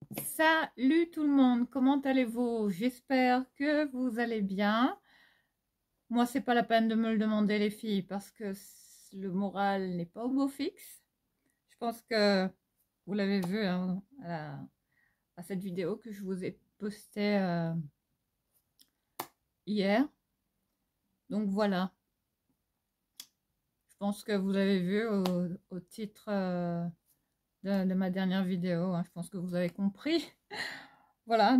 Salut tout le monde, comment allez-vous? J'espère que vous allez bien. Moi, c'est pas la peine de me le demander les filles parce que le moral n'est pas au beau fixe. Je pense que vous l'avez vu hein, à cette vidéo que je vous ai postée hier. Donc voilà, je pense que vous avez vu au titre de ma dernière vidéo, hein. Je pense que vous avez compris. Voilà,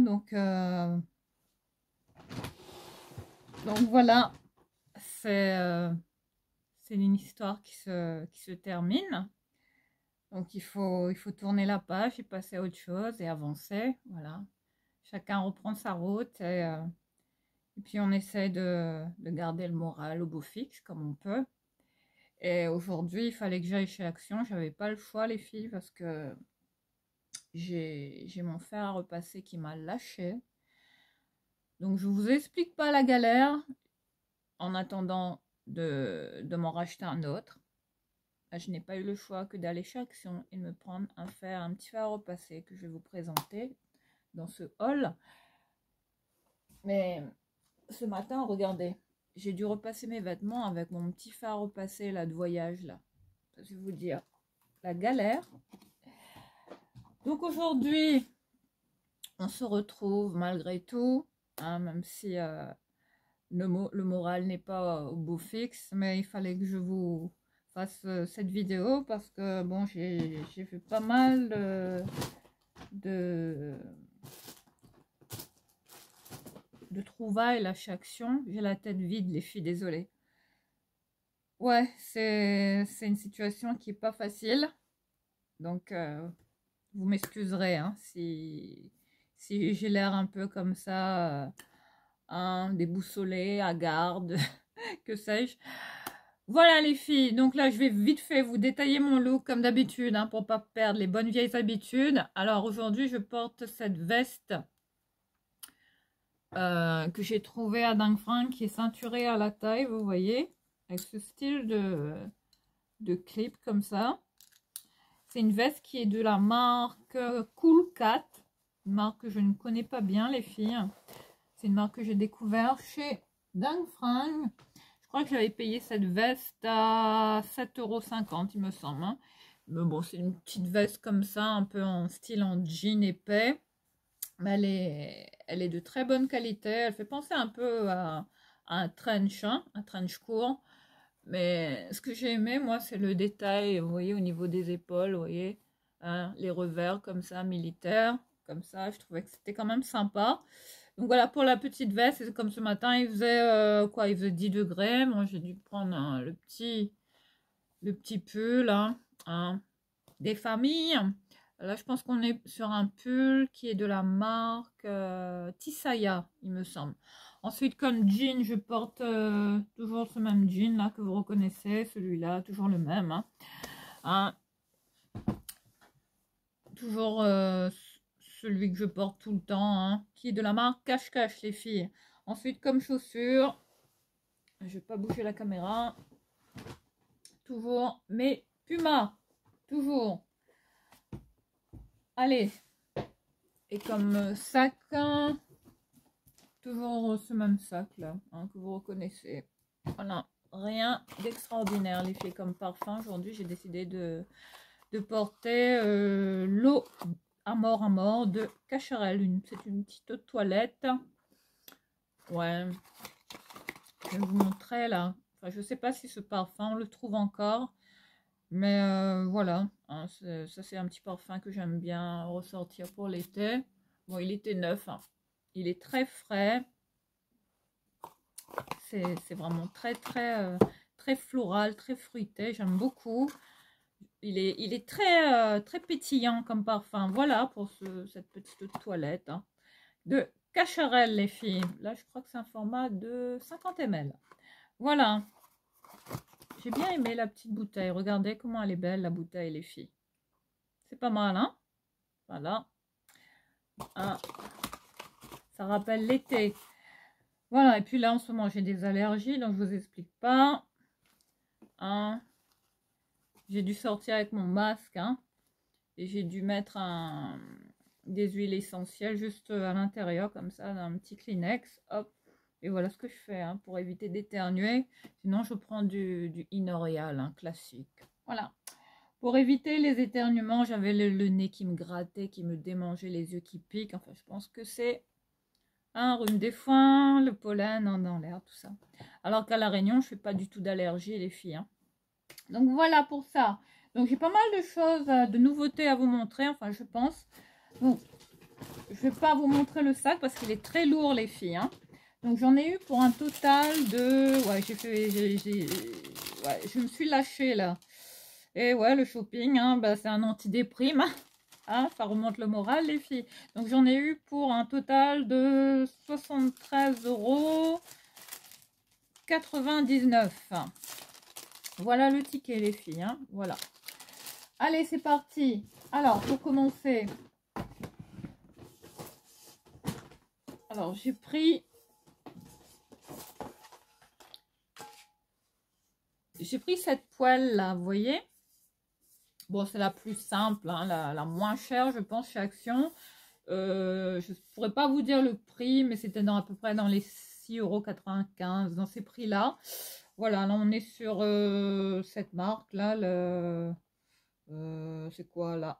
donc voilà, c'est c'est une histoire qui se termine. Donc il faut tourner la page et passer à autre chose et avancer. Voilà. Chacun reprend sa route et puis on essaie de garder le moral au beau fixe comme on peut. Et aujourd'hui, il fallait que j'aille chez Action. J'avais pas le choix, les filles, parce que j'ai mon fer à repasser qui m'a lâché. Donc je vous explique pas la galère en attendant de m'en racheter un autre. Je n'ai pas eu le choix que d'aller chez Action et de me prendre un petit fer à repasser que je vais vous présenter dans ce hall. Mais ce matin, regardez, j'ai dû repasser mes vêtements avec mon petit fer à repasser là, de voyage. Là. Je vais vous dire, la galère. Donc aujourd'hui, on se retrouve malgré tout, hein, même si le moral n'est pas au beau fixe, mais il fallait que je vous fasse cette vidéo parce que bon, j'ai fait pas mal de, de trouvailles là chez Action. J'ai la tête vide, les filles, désolée. Ouais, c'est une situation qui est pas facile. Donc, vous m'excuserez hein, si j'ai l'air un peu comme ça, hein, déboussolée, hagarde, que sais-je. Voilà les filles, donc là je vais vite fait vous détailler mon look comme d'habitude hein, pour pas perdre les bonnes vieilles habitudes. Alors aujourd'hui je porte cette veste que j'ai trouvée à Dingue Frank qui est ceinturée à la taille, vous voyez, avec ce style de clip comme ça. C'est une veste qui est de la marque Cool Cat, une marque que je ne connais pas bien les filles. C'est une marque que j'ai découvert chez Dingue Frank. Je crois que j'avais payé cette veste à 7,50 € il me semble. Hein. Mais bon, c'est une petite veste comme ça, un peu en style en jean épais. Mais elle est de très bonne qualité. Elle fait penser un peu à un trench, hein, un trench court. Mais ce que j'ai aimé, moi, c'est le détail, vous voyez, au niveau des épaules, vous voyez, hein, les revers comme ça, militaires, comme ça, je trouvais que c'était quand même sympa. Donc voilà, pour la petite veste, c'est comme ce matin, il faisait quoi? Il faisait 10 degrés. Moi, j'ai dû prendre le petit pull, hein, des familles. Là, je pense qu'on est sur un pull qui est de la marque Tisaya, il me semble. Ensuite, comme jean, je porte toujours ce même jean là que vous reconnaissez, celui-là, toujours le même. Hein, toujours celui que je porte tout le temps, hein, qui est de la marque Cache-Cache, les filles. Ensuite, comme chaussures, je vais pas bouger la caméra. Toujours mes Pumas, toujours. Allez, et comme sac, hein, toujours ce même sac là, hein, que vous reconnaissez. Voilà, rien d'extraordinaire les filles comme parfum. Aujourd'hui, j'ai décidé de porter l'eau à mort de Cacharel. C'est une petite toilette. Ouais, je vais vous montrer là. Enfin, je sais pas si ce parfum, on le trouve encore. Mais voilà, hein, ça c'est un petit parfum que j'aime bien ressortir pour l'été. Bon, il était neuf, hein. Il est très frais. C'est vraiment très floral, très fruité. J'aime beaucoup. Il est très pétillant comme parfum. Voilà pour cette petite toilette hein, de Cacharel, les filles. Là, je crois que c'est un format de 50 ml. Voilà. J'ai bien aimé la petite bouteille. Regardez comment elle est belle, la bouteille, les filles. C'est pas mal, hein? Voilà. Ah, ça rappelle l'été. Voilà, et puis là, en ce moment, j'ai des allergies, donc je vous explique pas. Hein. J'ai dû sortir avec mon masque, hein, et j'ai dû mettre des huiles essentielles juste à l'intérieur, comme ça, d'un petit Kleenex. Hop. Et voilà ce que je fais hein, pour éviter d'éternuer. Sinon, je prends du Inoreal, hein, classique. Voilà. Pour éviter les éternuements, j'avais le nez qui me grattait, qui me démangeait, les yeux qui piquent. Enfin, je pense que c'est un rhume des foins, le pollen hein, dans l'air, tout ça. Alors qu'à La Réunion, je ne fais pas du tout d'allergie, les filles. Hein. Donc, voilà pour ça. Donc, j'ai pas mal de choses, de nouveautés à vous montrer. Enfin, je pense. Donc, je ne vais pas vous montrer le sac parce qu'il est très lourd, les filles. Hein. Donc, j'en ai eu pour un total de... Ouais, ouais, je me suis lâchée, là. Et ouais, le shopping, hein, bah, c'est un antidéprime. Hein, ça remonte le moral, les filles. Donc, j'en ai eu pour un total de 73,99 €. Voilà le ticket, les filles. Hein, voilà. Allez, c'est parti. Alors, pour commencer... Alors, j'ai pris cette poêle là, vous voyez. Bon, c'est la plus simple, hein, la moins chère, je pense, chez Action. Je ne pourrais pas vous dire le prix, mais c'était à peu près dans les 6,95 €, dans ces prix-là. Voilà, là, on est sur cette marque-là, c'est quoi, la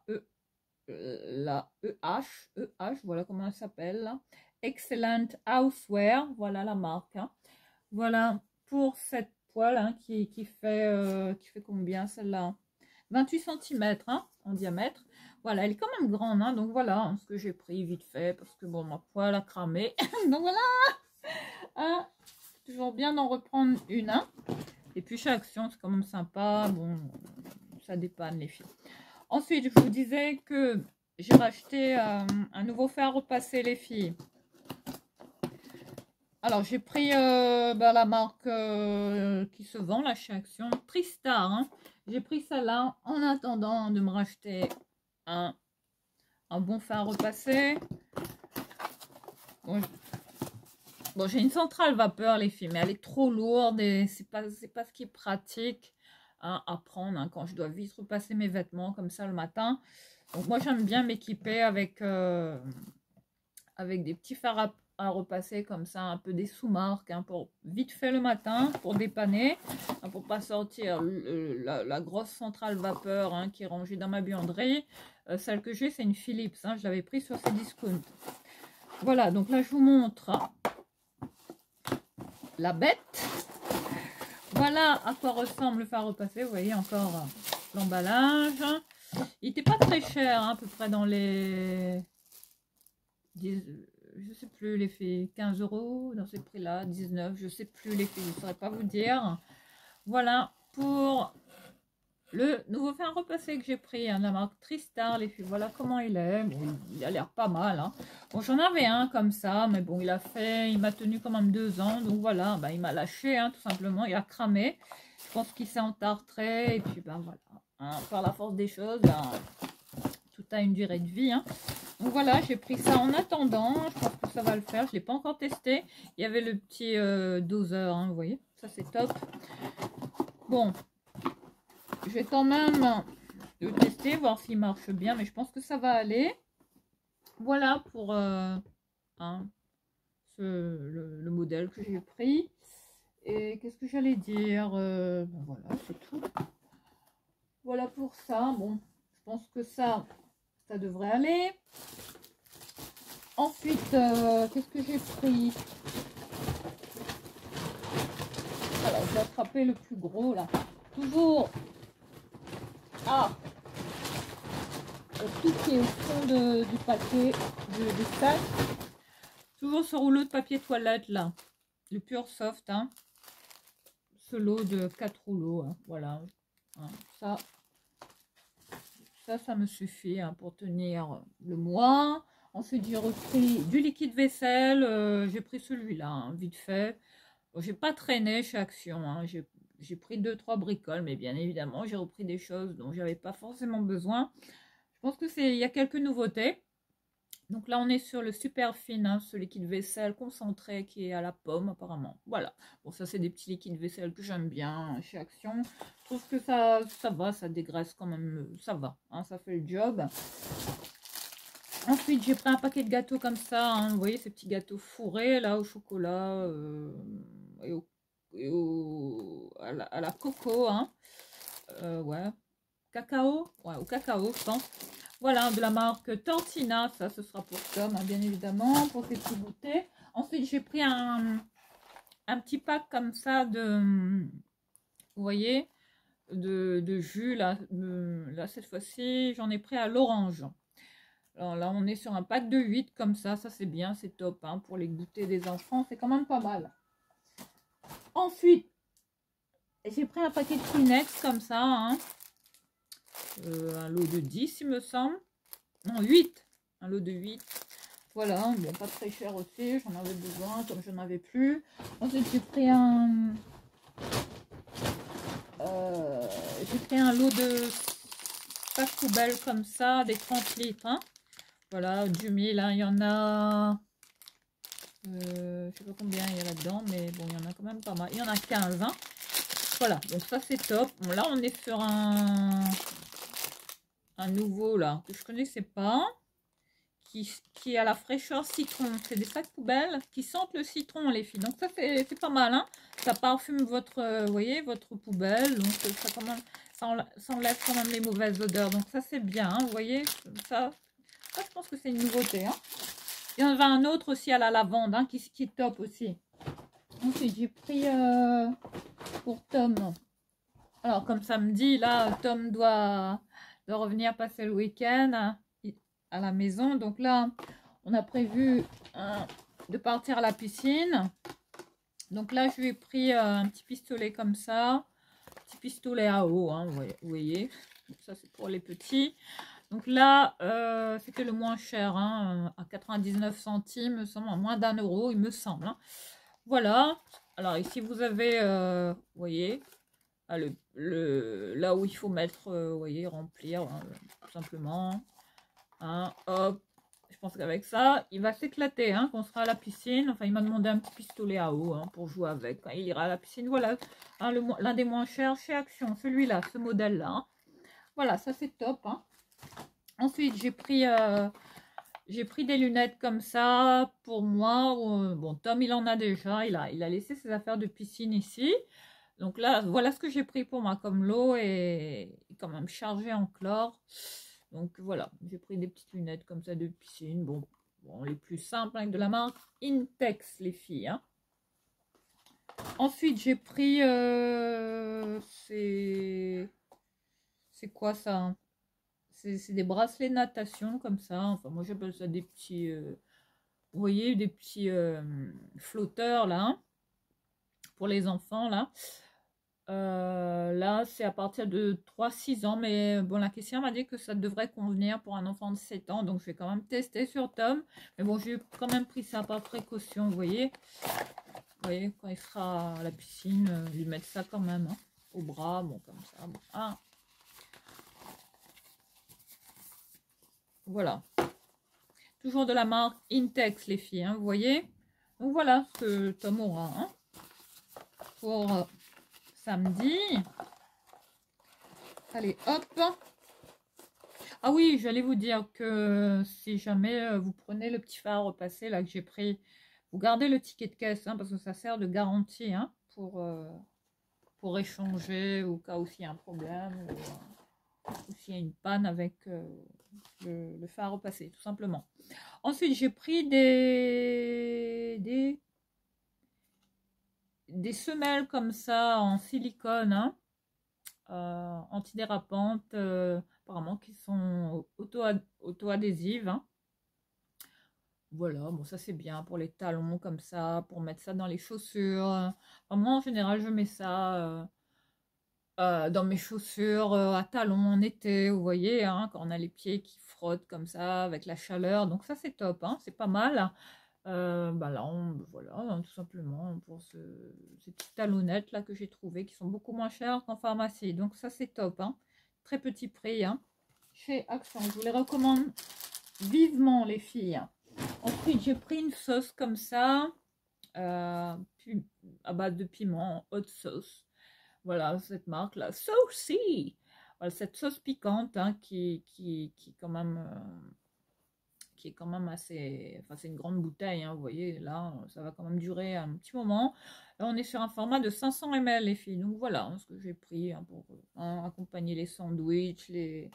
EH, voilà comment elle s'appelle. Excellent Houseware, voilà la marque. Hein. Voilà pour cette poêle hein, qui fait combien celle-là 28 cm hein, en diamètre. Voilà, elle est quand même grande. Hein, donc voilà hein, ce que j'ai pris vite fait parce que bon, ma poêle a cramé. donc voilà. Hein, toujours bien d'en reprendre une. Hein. Et puis chez Action, c'est quand même sympa. Bon, ça dépanne les filles. Ensuite, je vous disais que j'ai racheté un nouveau fer à repasser les filles. Alors, j'ai pris la marque qui se vend là chez Action, Tristar. Hein. J'ai pris ça là en attendant de me racheter un bon fer à repasser. Bon, j'ai une centrale vapeur, les filles, mais elle est trop lourde et c'est pas ce qui est pratique hein, à prendre hein, quand je dois vite repasser mes vêtements comme ça le matin. Donc, moi, j'aime bien m'équiper avec des petits fers à repasser comme ça, un peu des sous-marques, hein, pour vite fait le matin, pour dépanner, hein, pour pas sortir la grosse centrale vapeur hein, qui est rangée dans ma buanderie. Celle que j'ai, c'est une Philips, hein, je l'avais prise sur ces discounts. Voilà, donc là, je vous montre la bête. Voilà à quoi ressemble le fer à repasser. Vous voyez encore l'emballage. Il n'était pas très cher, hein, à peu près dans les... je sais plus les filles, 15 € dans ces prix-là, 19, je sais plus les filles, je ne saurais pas vous dire. Voilà pour le nouveau fer à repasser que j'ai pris, hein, la marque Tristar, les filles. Voilà comment il est. Bon, il a l'air pas mal. Hein. Bon, j'en avais un comme ça, mais bon, il m'a tenu quand même 2 ans. Donc voilà, ben, il m'a lâché, hein, tout simplement. Il a cramé. Je pense qu'il s'est entartré. Et puis, ben voilà. Hein, par la force des choses, ben, tout a une durée de vie. Hein. Donc voilà, j'ai pris ça en attendant. Je pense que ça va le faire. Je ne l'ai pas encore testé. Il y avait le petit doseur, hein, vous voyez. Ça, c'est top. Bon. Je vais quand même le tester, voir s'il marche bien, mais je pense que ça va aller. Voilà pour le modèle que j'ai pris. Et qu'est-ce que j'allais dire voilà, c'est tout. Voilà pour ça. Bon, je pense que ça devrait aller. Ensuite, qu'est-ce que j'ai pris? Alors, je vais attraper le plus gros là. Toujours. Ah, tout qui est au fond du paquet, du sac. Toujours ce rouleau de papier toilette là, le Pure Soft, hein. Ce lot de 4 rouleaux, hein. Voilà. Hein, ça me suffit hein, pour tenir le mois. Ensuite, j'ai repris du liquide vaisselle. J'ai pris celui-là, hein, vite fait. Bon, j'ai pas traîné chez Action, hein. J'ai pris 2-3 bricoles, mais bien évidemment, j'ai repris des choses dont j'avais pas forcément besoin. Je pense que il y a quelques nouveautés. Donc là, on est sur le super fin, hein, ce liquide vaisselle concentré qui est à la pomme apparemment. Voilà. Bon, ça, c'est des petits liquides vaisselle que j'aime bien chez Action. Je trouve que ça va, ça dégraisse quand même. Ça va, hein, ça fait le job. Ensuite, j'ai pris un paquet de gâteaux comme ça, hein. Vous voyez ces petits gâteaux fourrés là au chocolat et, à la coco, hein. Ouais, cacao, ouais, au cacao, je pense. Voilà, de la marque Tortina, ça ce sera pour Tom, hein, bien évidemment, pour ses petits goûters. Ensuite, j'ai pris un petit pack comme ça de, vous voyez, de jus, là, là cette fois-ci, j'en ai pris à l'orange. Alors là, on est sur un pack de 8 comme ça c'est bien, c'est top, hein, pour les goûters des enfants, c'est quand même pas mal. Ensuite, j'ai pris un paquet de Kleenex comme ça, hein, un lot de 10 il me semble, non 8, un lot de 8. Voilà, bon, pas très cher aussi, j'en avais besoin comme je n'en avais plus. Ensuite, j'ai pris un lot de sacs poubelles comme ça, des 30 litres, hein. Voilà, du 1000, hein, il y en a, je sais pas combien il y a là-dedans, mais bon, il y en a quand même pas mal. Il y en a 15, hein. Voilà, donc ça c'est top. Bon, là, on est sur un nouveau, là, que je connaissais pas. Qui a la fraîcheur citron. C'est des sacs poubelles qui sentent le citron, les filles. Donc ça, c'est pas mal, hein. Ça parfume votre, vous voyez, votre poubelle. Donc ça enlève quand même les mauvaises odeurs. Donc ça, c'est bien, hein, vous voyez. Ça, je pense que c'est une nouveauté, hein. Il y en a un autre aussi à la lavande, hein, qui est top aussi. Ensuite, j'ai pris pour Tom. Alors, comme samedi, là, Tom doit revenir passer le week-end, hein, à la maison. Donc là, on a prévu de partir à la piscine. Donc là, je lui ai pris un petit pistolet comme ça. Petit pistolet à eau, hein, vous voyez. Donc ça, c'est pour les petits. Donc là, c'était le moins cher, hein, à 99 centimes, me semble, à moins d'1 €, il me semble, hein. Voilà. Alors ici, vous avez, vous voyez, là où il faut mettre, vous voyez, remplir, hein, tout simplement. Hein, hop, je pense qu'avec ça, il va s'éclater, hein, quand on sera à la piscine. Enfin, il m'a demandé un petit pistolet à eau, hein, pour jouer avec quand il ira à la piscine. Voilà, hein, l'un des moins chers chez Action, celui-là, ce modèle-là, hein. Voilà, ça c'est top, hein. Ensuite, j'ai pris des lunettes comme ça pour moi. Bon, Tom, il en a déjà. Il a laissé ses affaires de piscine ici. Donc là, voilà ce que j'ai pris pour moi, comme l'eau est quand même chargée en chlore. Donc voilà, j'ai pris des petites lunettes comme ça de piscine. Bon, les plus simples, avec de la marque Intex, les filles, hein. Ensuite, j'ai pris, c'est quoi ça, hein? C'est des bracelets de natation comme ça. Enfin, moi j'appelle ça des petits, vous voyez, des petits flotteurs là, hein, pour les enfants là. Là, c'est à partir de 3-6 ans, mais bon, la caissière m'a dit que ça devrait convenir pour un enfant de 7 ans, donc je vais quand même tester sur Tom. Mais bon, j'ai quand même pris ça par précaution, vous voyez. Vous voyez, quand il sera à la piscine, lui mettre ça quand même, hein, au bras, bon, comme ça. Bon. Ah. Voilà. Toujours de la marque Intex, les filles, hein, vous voyez. Donc voilà ce que Tom aura, hein, pour samedi. Allez, hop. Ah oui, j'allais vous dire que si jamais vous prenez le petit phare repassé là que j'ai pris, vous gardez le ticket de caisse, hein, parce que ça sert de garantie, hein, pour échanger au cas où s'il y a un problème ou s'il y a une panne avec le phare repassé, tout simplement. Ensuite, j'ai pris des semelles comme ça en silicone, hein, antidérapantes, apparemment qui sont auto-adhésives, hein. Voilà, bon ça c'est bien pour les talons comme ça, pour mettre ça dans les chaussures. Enfin, moi en général je mets ça dans mes chaussures à talons en été, vous voyez, hein, quand on a les pieds qui frottent comme ça avec la chaleur. Donc ça c'est top, hein, c'est pas mal. Bah là, voilà, hein, tout simplement pour ces petites talonnettes là que j'ai trouvées qui sont beaucoup moins chères qu'en pharmacie. Donc ça c'est top, hein. Très petit prix, hein, chez Action. Je vous les recommande vivement, les filles. Ensuite, j'ai pris une sauce comme ça, à base de piment, hot sauce. Voilà, cette marque là, Saucy. Voilà, cette sauce piquante, hein, qui quand même qui est quand même assez... Enfin, c'est une grande bouteille, hein, vous voyez, là, ça va quand même durer un petit moment. Là, on est sur un format de 500 ml, les filles. Donc, voilà hein, ce que j'ai pris hein, pour accompagner les sandwichs, les...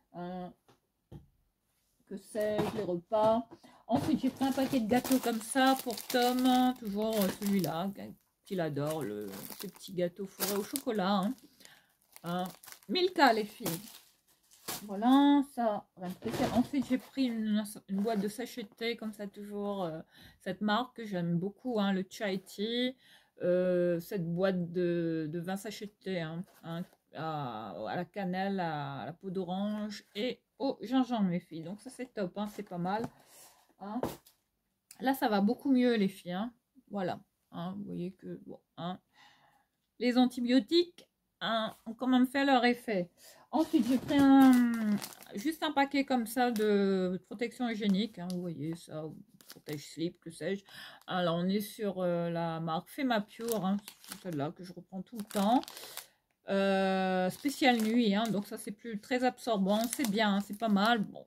que sais-je, les repas. Ensuite, j'ai pris un paquet de gâteaux comme ça pour Tom. Toujours celui-là, qu'il adore, ces petits gâteaux fourrés au chocolat. Hein. Milka, les filles. Voilà, ça, rien de spécial. Ensuite, j'ai pris une boîte de sachet de thé, comme ça, toujours. Cette marque que j'aime beaucoup, hein, le Chai Tea. Cette boîte de 20 sachets de thé, hein, à la cannelle, à la peau d'orange et au gingembre, mes filles. Donc, ça, c'est top, hein, c'est pas mal. Hein. Là, ça va beaucoup mieux, les filles. Hein. Voilà. Hein, vous voyez que, bon, hein, les antibiotiques hein, ont quand même fait leur effet. Ensuite, j'ai pris juste un paquet comme ça de protection hygiénique. Hein, vous voyez ça, protège slip, que sais-je. Alors, on est sur la marque Femapure, hein, celle-là que je reprends tout le temps. Spécial nuit, hein, donc ça c'est plus très absorbant, c'est bien, hein, c'est pas mal. Bon,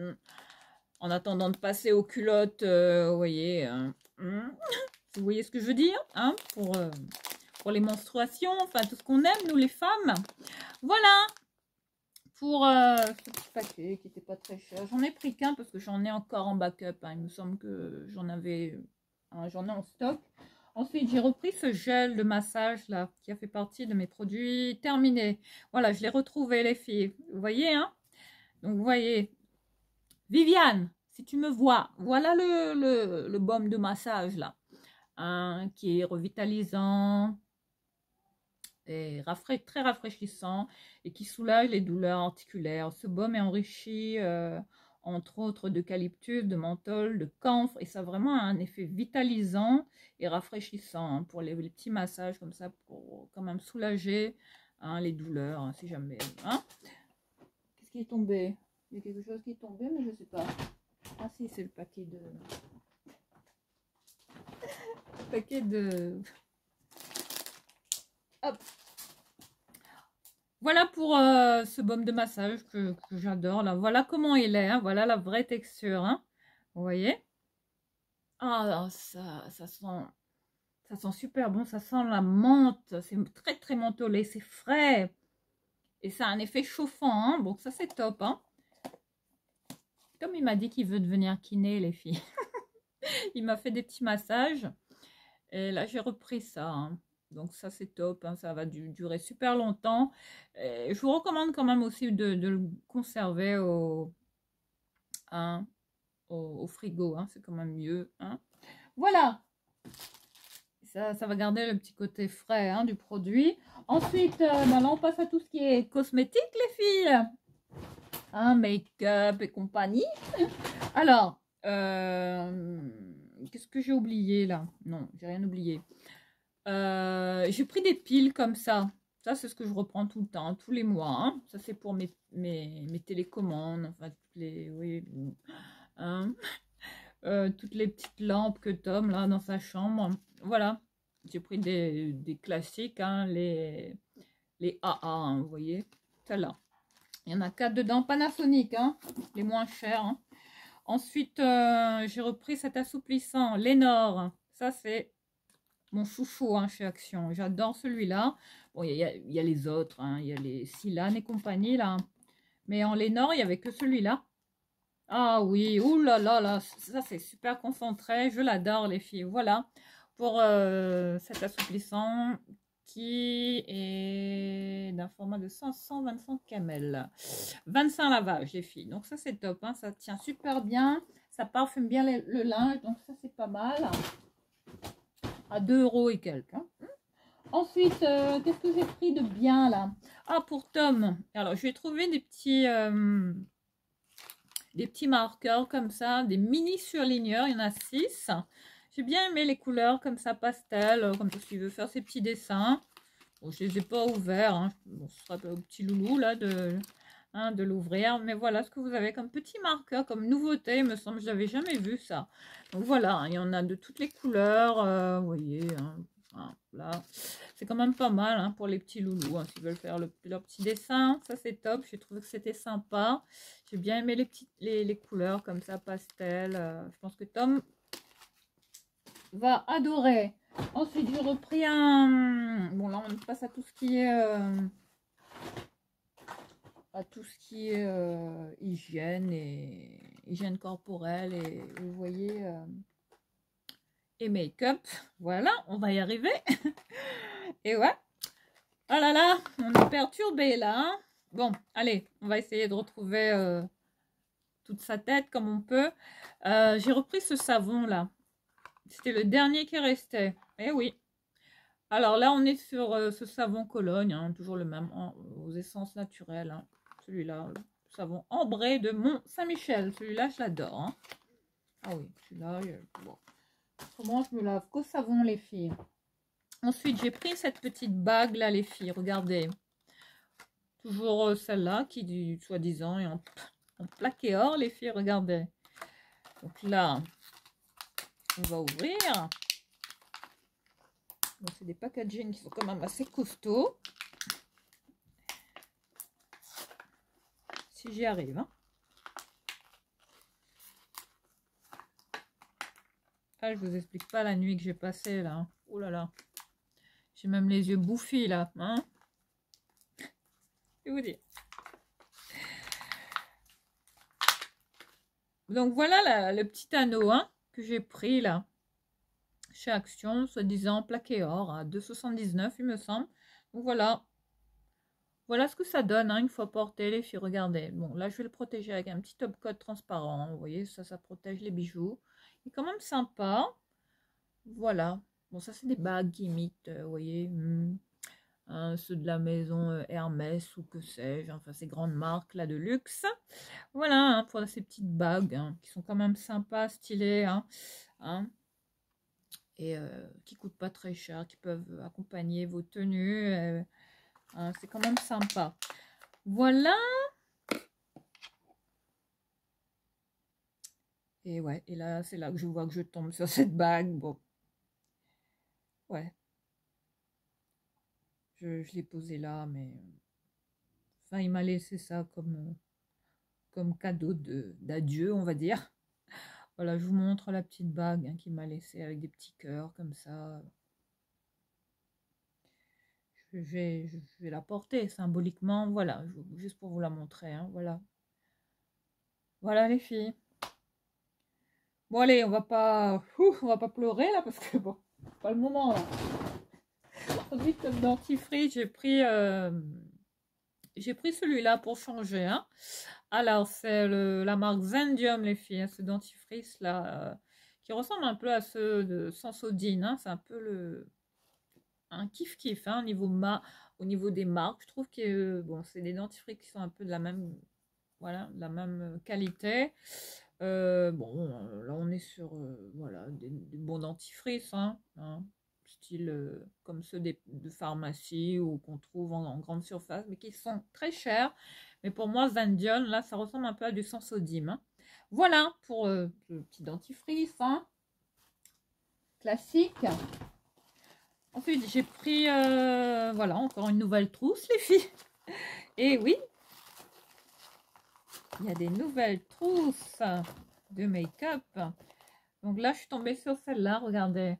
en attendant de passer aux culottes, vous voyez, vous voyez ce que je veux dire, hein, pour les menstruations, enfin tout ce qu'on aime, nous les femmes. Voilà pour ce petit paquet qui n'était pas très cher. J'en ai pris qu'un parce que j'en ai encore en backup. Hein. Il me semble que j'en ai en stock. Ensuite, j'ai repris ce gel de massage là qui a fait partie de mes produits terminés. Voilà, je l'ai retrouvé les filles. Vous voyez, hein? Donc, vous voyez. Viviane, si tu me vois, voilà le baume de massage là. Hein, qui est revitalisant. Et très rafraîchissant et qui soulage les douleurs articulaires. Ce baume est enrichi entre autres d'eucalyptus, de menthol, de camphre et ça a vraiment un effet vitalisant et rafraîchissant hein, pour les petits massages comme ça pour quand même soulager hein, les douleurs hein, si jamais. Hein. Qu'est-ce qui est tombé? Il y a quelque chose qui est tombé mais je sais pas. Ah si, c'est le paquet de... le paquet de... Hop. Voilà pour ce baume de massage que j'adore. Là, voilà comment il est. Hein. Voilà la vraie texture. Hein. Vous voyez? Ah, ça sent super bon. Ça sent la menthe. C'est très très mentholé. C'est frais. Et ça a un effet chauffant. Hein. Donc ça c'est top. Hein. Comme il m'a dit qu'il veut devenir kiné, les filles. Il m'a fait des petits massages. Et là j'ai repris ça. Hein. Donc ça c'est top, hein, ça va durer super longtemps. Et je vous recommande quand même aussi de le conserver au frigo, hein, c'est quand même mieux. Hein. Voilà, ça va garder le petit côté frais hein, du produit. Ensuite, là on passe à tout ce qui est cosmétique les filles. Hein, make-up et compagnie. Alors, qu'est-ce que j'ai oublié là? Non, j'ai rien oublié. J'ai pris des piles comme ça. Ça, c'est ce que je reprends tout le temps, tous les mois. Hein. Ça, c'est pour mes télécommandes. Enfin, toutes les, oui, hein. Toutes les petites lampes que Tom, là, dans sa chambre. Voilà. J'ai pris des classiques, hein, les AA, hein, vous voyez. Celle-là. Il y en a 4 dedans. Panasonic, hein, les moins chers. Hein. Ensuite, j'ai repris cet assouplissant, Lénore. Ça, c'est... mon chouchou hein, chez Action. J'adore celui-là. Bon, il y a les autres. Hein. Il y a les Silane et compagnie, là. Mais en Lénore, il n'y avait que celui-là. Ah oui, oulala, ça c'est super concentré. Je l'adore, les filles. Voilà, pour cet assouplissant qui est d'un format de 125 kml. 25 lavages, les filles. Donc ça, c'est top. Hein. Ça tient super bien. Ça parfume bien le linge. Donc ça, c'est pas mal. À 2 € et quelques. Hein. Ensuite, qu'est-ce que j'ai pris de bien là? Ah, pour Tom. Alors, je vais trouver des petits marqueurs comme ça, des mini surligneurs. Il y en a 6. J'ai bien aimé les couleurs comme ça, pastel, comme ça, s'il veut faire ses petits dessins. Bon, je ne les ai pas ouverts. Hein. Bon, ce sera au petit loulou là de l'ouvrir. Mais voilà ce que vous avez comme petit marqueur, comme nouveauté. Il me semble que je n'avais jamais vu ça. Donc voilà, il y en a de toutes les couleurs. Vous voyez, hein, Hein, là, c'est quand même pas mal hein, pour les petits loulous, hein, s'ils veulent faire leur petit dessin. Ça, c'est top. J'ai trouvé que c'était sympa. J'ai bien aimé les couleurs comme ça, pastel. Je pense que Tom va adorer. Ensuite, j'ai repris un... Bon, là, on passe à tout ce qui est... hygiène et hygiène corporelle. Et vous voyez... et make-up. Voilà, on va y arriver. Et ouais. Oh là là, on est perturbé là. Hein. Bon, allez, on va essayer de retrouver toute sa tête comme on peut. J'ai repris ce savon là. C'était le dernier qui restait. Eh oui. Alors là, on est sur ce savon Cologne, hein, toujours le même, aux essences naturelles. Hein. Celui-là, le savon ambré de Mont-Saint-Michel. Celui-là, je l'adore. Hein. Ah oui, celui-là, bon. Comment je me lave qu'au savon, les filles. Ensuite, j'ai pris cette petite bague là, les filles. Regardez. Toujours celle-là qui dit soi-disant est en plaqué or, les filles. Regardez. Donc là, on va ouvrir. Bon, c'est des packaging qui sont quand même assez costauds. Si j'y arrive. Hein. Ah, je vous explique pas la nuit que j'ai passée là. Oh là là. J'ai même les yeux bouffis là. Hein. Je vais vous dire. Donc voilà le petit anneau hein, que j'ai pris là. Chez Action, soi-disant plaqué or à 2,79 il me semble. Donc voilà. Voilà ce que ça donne hein, une fois porté les filles. Regardez. Bon là je vais le protéger avec un petit top coat transparent. Vous voyez ça protège les bijoux. Il est quand même sympa. Voilà. Bon ça c'est des bagues qui imitent, vous voyez, ceux de la maison Hermès ou que sais-je. Enfin ces grandes marques là de luxe. Voilà hein, pour ces petites bagues hein, qui sont quand même sympas, stylées. Hein. Et qui coûtent pas très cher, qui peuvent accompagner vos tenues. Hein, c'est quand même sympa. Voilà. Et ouais, et là, c'est là que je vois que je tombe sur cette bague. Bon. Ouais. Je l'ai posée là, mais... Enfin, il m'a laissé ça comme cadeau d'adieu, on va dire. Voilà, je vous montre la petite bague hein, qu'il m'a laissée avec des petits cœurs comme ça. Je vais la porter symboliquement, voilà, juste pour vous la montrer, hein, voilà. Voilà les filles. Bon allez, on va pas pleurer là parce que bon, c'est pas le moment là. Ensuite, comme dentifrice, j'ai pris celui-là pour changer. Hein. Alors c'est la marque Zendium les filles, hein, ce dentifrice là qui ressemble un peu à ceux de Sensodyne. Hein, c'est un peu un kiff hein, au niveau des marques. Je trouve que bon, c'est des dentifrices qui sont un peu de la même, voilà, de la même qualité. Bon, là on est sur voilà, des bons dentifrices, hein, style comme ceux de pharmacie ou qu'on trouve en grande surface, mais qui sont très chers. Mais pour moi, Zendium, là, ça ressemble un peu à du Sensodyne. Hein. Voilà pour le petit dentifrice, hein, classique. Ensuite, j'ai pris, voilà, encore une nouvelle trousse, les filles. Et oui, il y a des nouvelles trousses de make-up. Donc là, je suis tombée sur celle-là, regardez.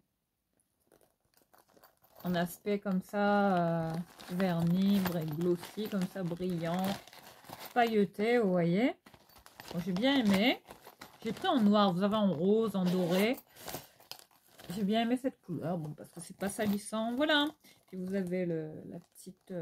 En aspect comme ça, vernis, glossy, comme ça, brillant, pailleté, vous voyez. Bon, j'ai bien aimé. J'ai pris en noir, vous avez en rose, en doré. J'ai bien aimé cette couleur, bon, parce que c'est pas salissant, voilà. Puis vous avez la petite,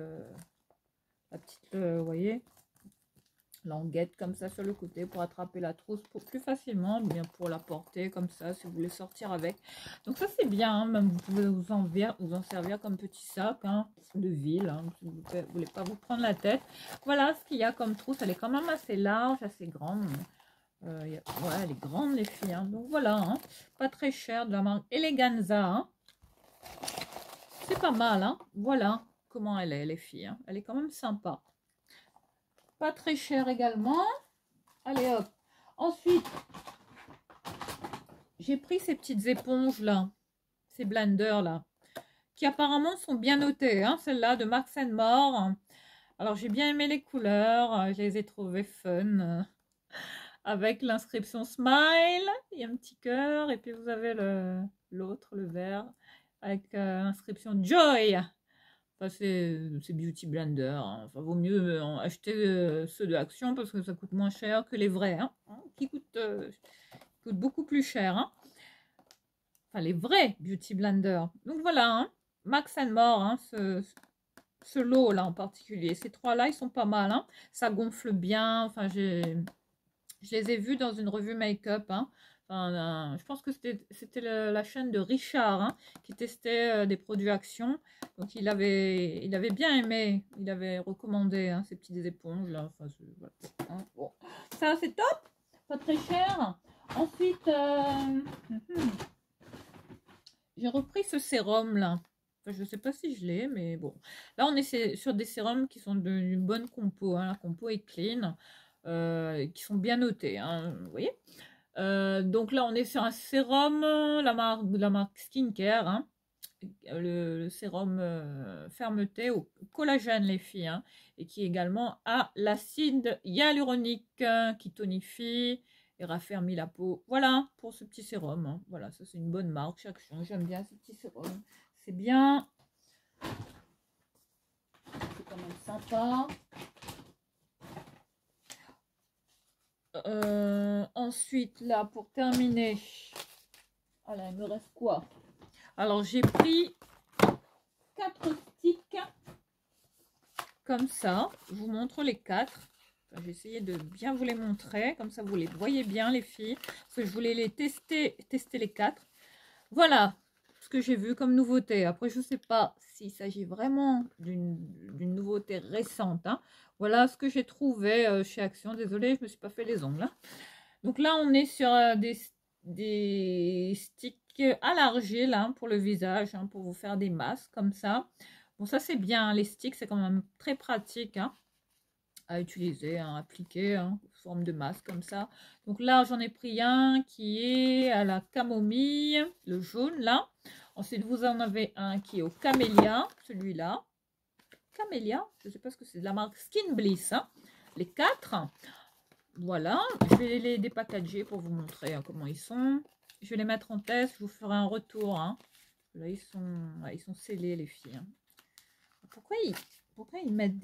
vous voyez, languette comme ça sur le côté pour attraper la trousse plus facilement, bien pour la porter comme ça si vous voulez sortir avec. Donc ça c'est bien, hein, même vous pouvez vous en servir comme petit sac hein, de ville, hein, si vous ne voulez pas vous prendre la tête. Voilà ce qu'il y a comme trousse, elle est quand même assez large, assez grande. Ouais, elle est grande les filles, hein. Donc voilà, hein, pas très cher, de la marque Eleganza. Hein. C'est pas mal, hein. Voilà comment elle est les filles, hein. Elle est quand même sympa. Pas très cher également. Allez hop. Ensuite, j'ai pris ces petites éponges là. Ces blenders là. qui apparemment sont bien notées, hein, celles-là de Max More. Alors, j'ai bien aimé les couleurs, je les ai trouvées fun. Avec l'inscription Smile, il y a un petit cœur, et puis vous avez l'autre, le vert, avec l'inscription Joy. Enfin, c'est Beauty Blender, hein. Enfin, vaut mieux acheter ceux de Action parce que ça coûte moins cher que les vrais, hein, qui coûtent beaucoup plus cher. Hein. Enfin, les vrais Beauty Blender. Donc voilà, hein, Max More, hein, ce lot-là en particulier. Ces trois-là, ils sont pas mal. Hein. Ça gonfle bien. Enfin, je les ai vus dans une revue make-up. Hein. Enfin, je pense que c'était la chaîne de Richard hein, qui testait des produits Action. Donc, il avait bien aimé. Il avait recommandé hein, ces petites éponges là. Enfin, voilà. Hein, bon. Ça, c'est top. Pas très cher. Ensuite, j'ai repris ce sérum là. Enfin, je ne sais pas si je l'ai, mais bon. Là, on est sur des sérums qui sont d'une bonne compo. Hein. La compo est clean. Qui sont bien notés, hein, vous voyez. Donc là, on est sur un sérum, la marque Skincare, hein, le sérum fermeté au collagène, les filles, hein, et qui également a l'acide hyaluronique qui tonifie et raffermit la peau. Voilà pour ce petit sérum. Hein. Voilà, ça c'est une bonne marque, chaque chose. J'aime bien ce petit sérum. C'est bien. C'est quand même sympa. Ensuite, là, pour terminer, voilà, il me reste quoi? Alors, j'ai pris 4 sticks comme ça. Je vous montre les 4. Enfin, j'ai essayé de bien vous les montrer. Comme ça, vous les voyez bien, les filles. Parce que je voulais les tester les 4. Voilà ce que j'ai vu comme nouveauté. Après, je ne sais pas s'il s'agit vraiment d'une nouveauté récente. Hein. Voilà ce que j'ai trouvé chez Action. Désolée, je ne me suis pas fait les ongles. Hein. Donc là, on est sur des sticks à l'argile hein, pour le visage, hein, pour vous faire des masques comme ça. Bon, ça c'est bien. Les sticks, c'est quand même très pratique hein, à utiliser, à appliquer hein, sous forme de masque comme ça. Donc là, j'en ai pris un qui est à la camomille, le jaune là. Ensuite, vous en avez un qui est au camélia, celui-là. Camélia, je ne sais pas ce que c'est, de la marque Skin Bliss. Hein. Les 4. Voilà, je vais les dépackager pour vous montrer hein, comment ils sont. Je vais les mettre en test, je vous ferai un retour. Hein. Là, ils sont scellés, les filles. Hein. Pourquoi ils mettent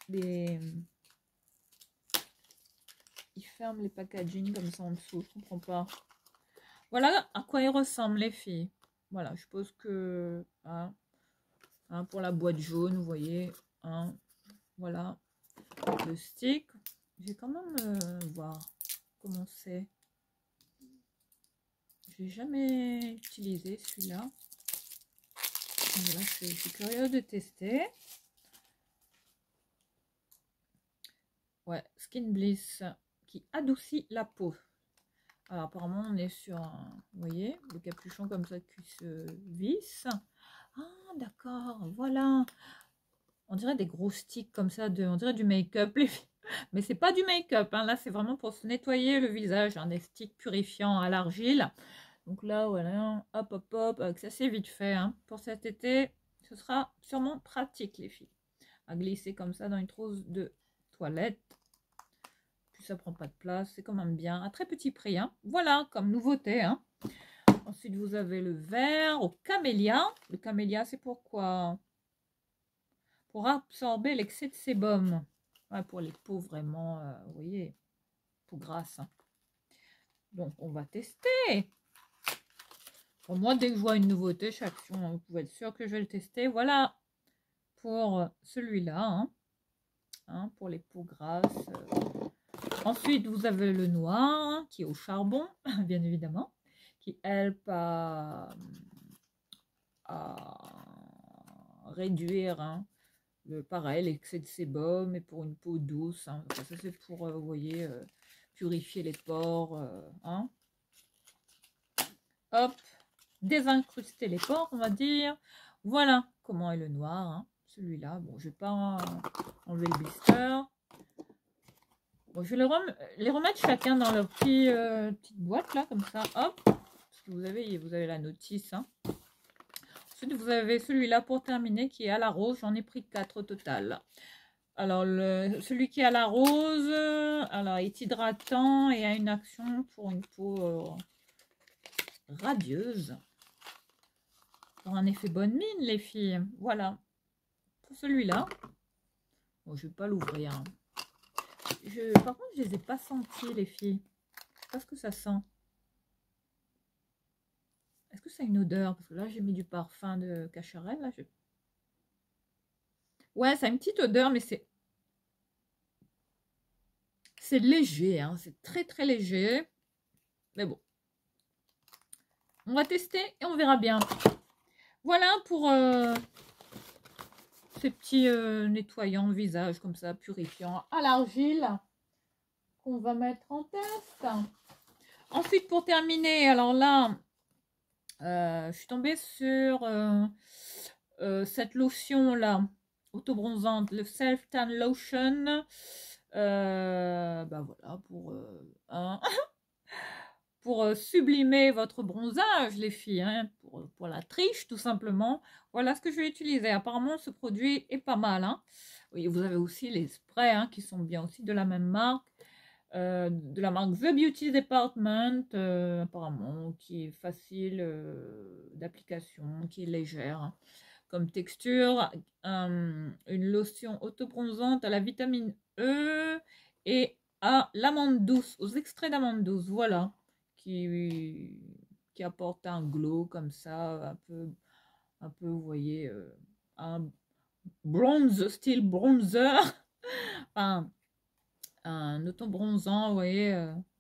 ils ferment les packaging comme ça en dessous, je comprends pas. Voilà à quoi ils ressemblent, les filles. Voilà, je suppose que hein, pour la boîte jaune, vous voyez. Hein, voilà, le stick. Je vais quand même voir comment c'est. Je n'ai jamais utilisé celui-là. Voilà, je suis curieuse de tester. Ouais, Skin Bliss qui adoucit la peau. Alors apparemment on est sur un, vous voyez, le capuchon comme ça qui se visse. Ah d'accord, voilà. On dirait des gros sticks comme ça, on dirait du make-up. Mais c'est pas du make-up, hein. Là c'est vraiment pour se nettoyer le visage, hein, des sticks purifiants à l'argile. Donc là, voilà, hop, hop, hop, ça c'est vite fait. Hein. Pour cet été, ce sera sûrement pratique, les filles. À glisser comme ça dans une trousse de toilette. Puis ça prend pas de place, c'est quand même bien. À très petit prix, hein. Voilà, comme nouveauté. Hein. Ensuite, vous avez le vert au camélia. Le camélia, c'est pourquoi? Pour absorber l'excès de sébum. Ouais, pour les peaux vraiment, vous voyez, peau grasse. Hein. Donc, on va tester. Pour moi, dès que je vois une nouveauté chez Action, vous pouvez être sûr que je vais le tester. Voilà pour celui-là, hein. Hein, pour les peaux grasses. Ensuite, vous avez le noir hein, qui est au charbon, bien évidemment, qui help à réduire hein, pareil, l'excès de sébum et pour une peau douce. Hein. Ça, c'est pour, vous voyez, purifier les pores. Hein. Hop. Désincruster les pores, on va dire. Voilà comment est le noir. Hein. Celui-là, bon, je vais pas enlever le blister. Bon, je vais les remettre chacun dans leur petite boîte, là, comme ça. Hop. Parce que vous avez la notice. Hein. Ensuite, vous avez celui-là pour terminer qui est à la rose. J'en ai pris 4 au total. Alors, celui qui est à la rose, alors, est hydratant et a une action pour une peau radieuse. Pour un effet bonne mine, les filles. Voilà. Pour celui-là. Bon, je ne vais pas l'ouvrir. Par contre, je ne les ai pas sentis, les filles. Je sais pas ce que ça sent. Est-ce que ça a une odeur? Parce que là, j'ai mis du parfum de cacharel. Là, ouais, ça a une petite odeur, mais c'est léger. Hein. C'est très, très léger. Mais bon. On va tester et on verra bien. Voilà pour ces petits nettoyants visage comme ça, purifiants à l'argile qu'on va mettre en test. Ensuite, pour terminer, alors là, je suis tombée sur cette lotion-là, auto-bronzante, le Self Tan Lotion. Bah voilà, pour sublimer votre bronzage, les filles, hein, pour la triche, tout simplement. Voilà ce que je vais utiliser. Apparemment, ce produit est pas mal. Hein. Oui, vous avez aussi les sprays hein, qui sont bien aussi de la même marque. De la marque The Beauty Department, apparemment, qui est facile d'application, qui est légère hein, comme texture. Une lotion auto-bronzante à la vitamine E et à l'amande douce, aux extraits d'amande douce, voilà, qui apporte un glow comme ça, un peu vous voyez, un bronze, style bronzer, enfin, un auto-bronzant, vous voyez,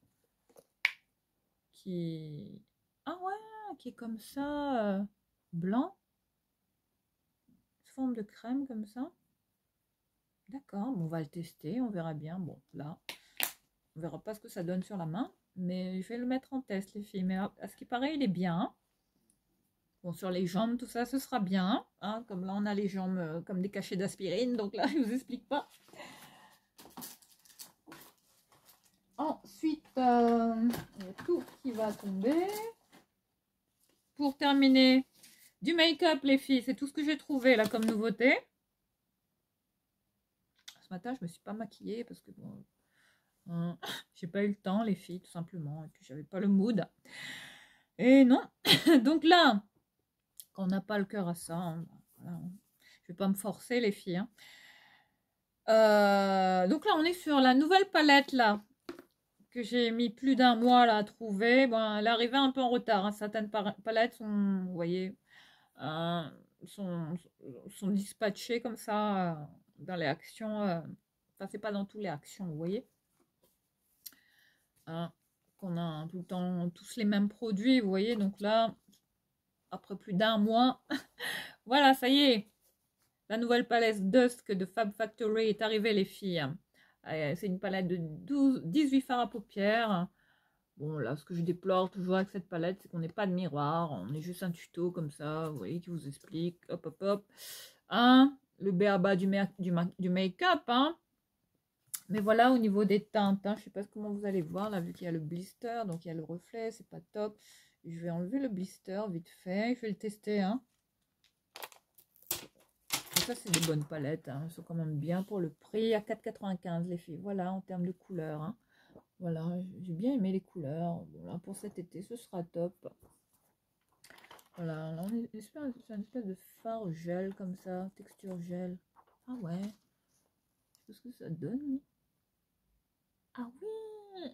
qui... Ah ouais, qui est comme ça, blanc, sous forme de crème comme ça. D'accord, bon, on va le tester, on verra bien. Bon, là, on verra pas ce que ça donne sur la main, mais je vais le mettre en test, les filles. Mais à ce qui paraît, il est bien. Bon, sur les jambes, tout ça, ce sera bien. Hein, comme là, on a les jambes comme des cachets d'aspirine, donc là, je vous explique pas. Ensuite, il y a tout qui va tomber. Pour terminer, du make-up, les filles. C'est tout ce que j'ai trouvé là comme nouveauté. Ce matin, je me suis pas maquillée parce que bon, j'ai pas eu le temps, les filles, tout simplement. Et puis, j'avais pas le mood. Et non. Donc là, quand on n'a pas le cœur à ça, hein, voilà, je vais pas me forcer, les filles. Hein. Donc là, on est sur la nouvelle palette là que j'ai mis plus d'un mois là à trouver. Bon, elle est arrivée un peu en retard. Hein. Certaines palettes sont, vous voyez, sont dispatchées comme ça dans les actions. Enfin, c'est pas dans toutes les actions, vous voyez. Hein, qu'on a tout le temps tous les mêmes produits, vous voyez. Donc là, après plus d'un mois, voilà, ça y est. La nouvelle palette Dusk de Fab Factory est arrivée, les filles. C'est une palette de 18 fards à paupières. Bon, là, ce que je déplore toujours avec cette palette, c'est qu'on n'est pas de miroir. On est juste un tuto comme ça, vous voyez, qui vous explique. Hop, hop, hop. Hein, le b.a.-ba du make-up. Hein. Mais voilà, au niveau des teintes, hein, je ne sais pas comment vous allez voir, là, vu qu'il y a le blister, donc il y a le reflet, c'est pas top. Je vais enlever le blister vite fait. Je vais le tester. Hein. Ça, c'est des bonnes palettes. Hein. Elles sont quand même bien pour le prix. À 4,95 les filles. Voilà, en termes de couleurs. Hein. Voilà, j'ai bien aimé les couleurs. Bon, là, pour cet été, ce sera top. Voilà, là, on est sur une espèce de fard gel comme ça. Texture gel. Ah ouais. Je sais pas ce que ça donne. Ah oui.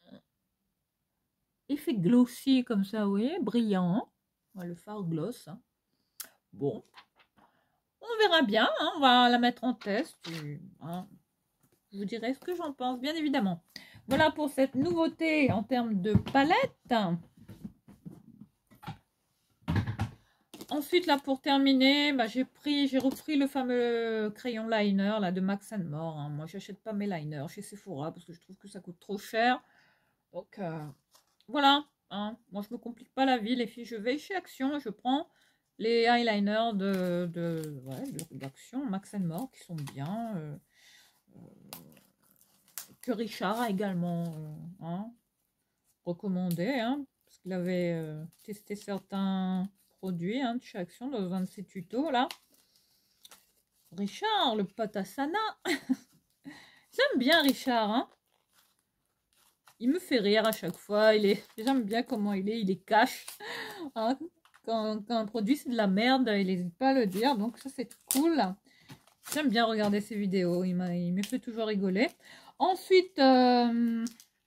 Effet glossy comme ça, vous voyez. Brillant. Ouais, le fard gloss. Hein. Bon. On verra bien, hein, on va la mettre en test. Hein, je vous dirai ce que j'en pense, bien évidemment. Voilà pour cette nouveauté en termes de palette. Ensuite, là, pour terminer, bah, j'ai repris le fameux crayon liner là, de Max More. Hein. Moi, j'achète pas mes liners chez Sephora parce que je trouve que ça coûte trop cher. Donc, voilà. Hein. Moi, je me complique pas la vie, les filles. Je vais chez Action et je prends les eyeliners de l'Action Max More qui sont bien. Que Richard a également hein, recommandé. Hein, parce qu'il avait testé certains produits hein, de chez Action dans un de ces tutos là. Richard, le pote Asana. J'aime bien Richard, hein. Il me fait rire à chaque fois. J'aime bien comment il est cash. Hein. Quand un produit c'est de la merde, il n'hésite pas à le dire. Donc ça c'est cool. J'aime bien regarder ses vidéos. Il me fait toujours rigoler. Ensuite, on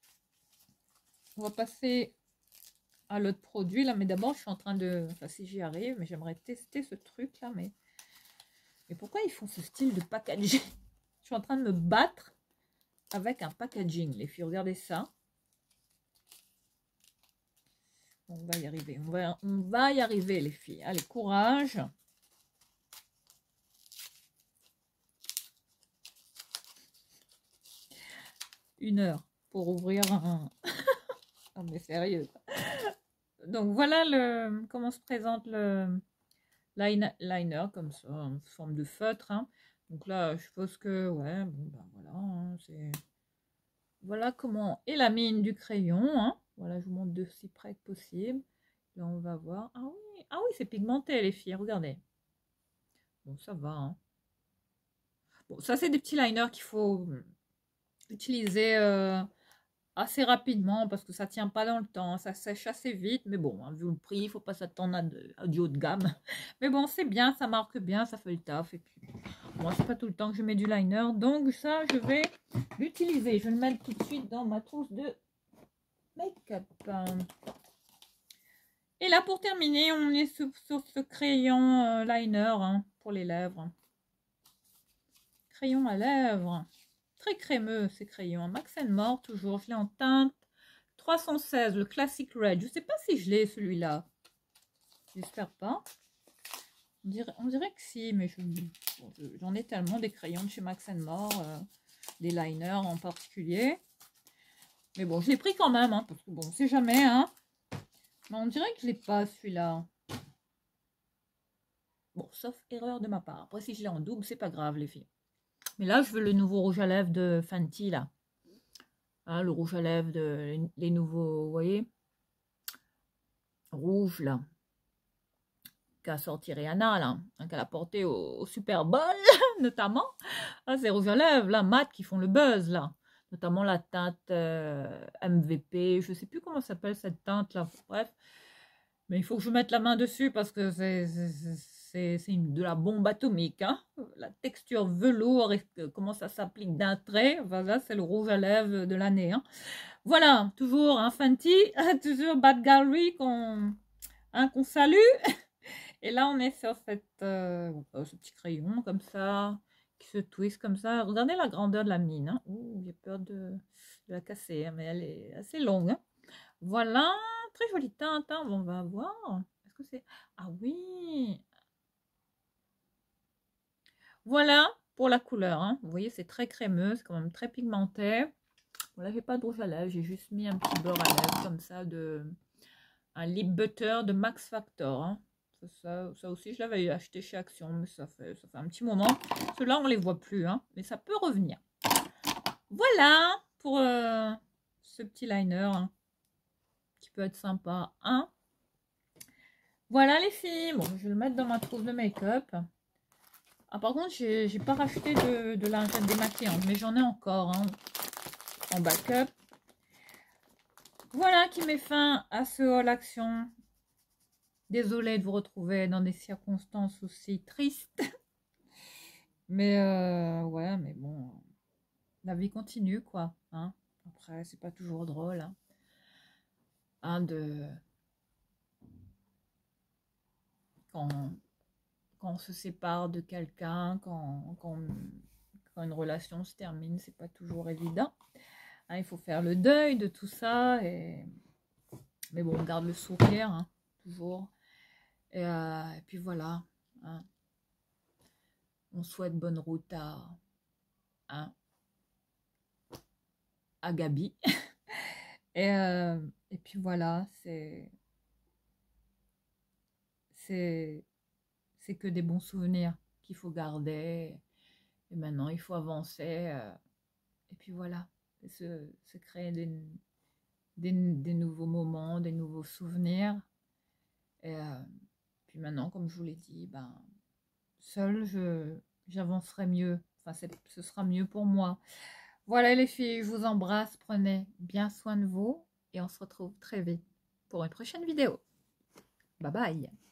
va passer à l'autre produit là. Mais d'abord, je suis en train de... Enfin, si j'y arrive, mais j'aimerais tester ce truc là. Mais pourquoi ils font ce style de packaging? Je suis en train de me battre avec un packaging, les filles. Regardez ça. On va y arriver. On va y arriver, les filles. Allez, courage. Une heure pour ouvrir un... Non, mais sérieux. Donc, voilà comment se présente le liner, comme ça, en forme de feutre. Hein. Donc là, je suppose que, ouais, bon, ben voilà. Hein, voilà comment est la mine du crayon. Hein. Voilà, je vous montre de si près que possible. Là, on va voir. Ah oui, c'est pigmenté, les filles. Regardez. Bon, ça va. Hein. Bon, ça, c'est des petits liners qu'il faut utiliser assez rapidement parce que ça tient pas dans le temps. Ça sèche assez vite. Mais bon, hein, vu le prix, il ne faut pas s'attendre à du haut de gamme. Mais bon, c'est bien. Ça marque bien. Ça fait le taf. Et puis, moi, c'est pas tout le temps que je mets du liner. Donc, ça, je vais l'utiliser. Je vais le mettre tout de suite dans ma trousse de make-up. Et là, pour terminer, on est sur ce crayon liner hein, pour les lèvres. Crayon à lèvres. Très crémeux, ces crayons. Max & More, toujours. Je l'ai en teinte 316, le Classic Red. Je ne sais pas si je l'ai, celui-là. J'espère pas. On dirait que si, mais j'en ai tellement des crayons de chez Max & More, des liners en particulier. Mais bon, je l'ai pris quand même, hein, parce que bon, on sait jamais, hein. Mais on dirait que je l'ai pas, celui-là. Bon, sauf erreur de ma part. Après, si je l'ai en double, c'est pas grave, les filles. Mais là, je veux le nouveau rouge à lèvres de Fenty, là. Hein, le rouge à lèvres, les nouveaux, vous voyez, rouge, là. Qu'a sorti Rihanna, là. Hein, qu'elle a porté au Super Bowl, notamment. Ah, c'est rouge à lèvres, là, mat, qui font le buzz, là. Notamment la teinte MVP. Je sais plus comment s'appelle cette teinte, là. Bref. Mais il faut que je mette la main dessus parce que c'est de la bombe atomique. Hein. La texture velours et comment ça s'applique d'un trait. Voilà, c'est le rouge à lèvres de l'année. Hein. Voilà, toujours un Fenty, toujours Bad Gallery qu'on salue. Et là, on est sur ce petit crayon comme ça, qui se twist comme ça. Regardez la grandeur de la mine. Hein. J'ai peur de la casser, hein, mais elle est assez longue. Hein. Voilà. Très jolie teinte, hein. On va voir. Est-ce que c'est... Ah oui. Voilà pour la couleur. Hein. Vous voyez, c'est très crémeux, c'est quand même très pigmenté. Voilà, j'ai pas de rouge à lèvres, j'ai juste mis un petit beurre à lèvres comme ça un lip butter de Max Factor. Hein. Ça aussi, je l'avais acheté chez Action, mais ça fait un petit moment. Ceux-là, on les voit plus, hein, mais ça peut revenir. Voilà pour ce petit liner. Hein. Qui peut être sympa, hein. Voilà les filles, bon, je vais le mettre dans ma trousse de make-up. Ah, par contre, j'ai pas racheté de lingette démaquillante, mais j'en ai encore hein, en backup. Voilà qui met fin à ce haul action. Désolée de vous retrouver dans des circonstances aussi tristes. Mais ouais, mais bon, la vie continue quoi. Hein. Après, c'est pas toujours drôle. Hein, quand on se sépare de quelqu'un, quand une relation se termine, c'est pas toujours évident. Hein, il faut faire le deuil de tout ça. Mais bon, on garde le sourire, hein, toujours. Et puis voilà. Hein. On souhaite bonne route à Gabi. Et puis voilà, c'est que des bons souvenirs qu'il faut garder. Et maintenant, il faut avancer. Et puis voilà, se créer des nouveaux moments, des nouveaux souvenirs. Et puis puis maintenant, comme je vous l'ai dit, ben, seule, j'avancerai mieux. Enfin, ce sera mieux pour moi. Voilà les filles, je vous embrasse. Prenez bien soin de vous. Et on se retrouve très vite pour une prochaine vidéo. Bye bye.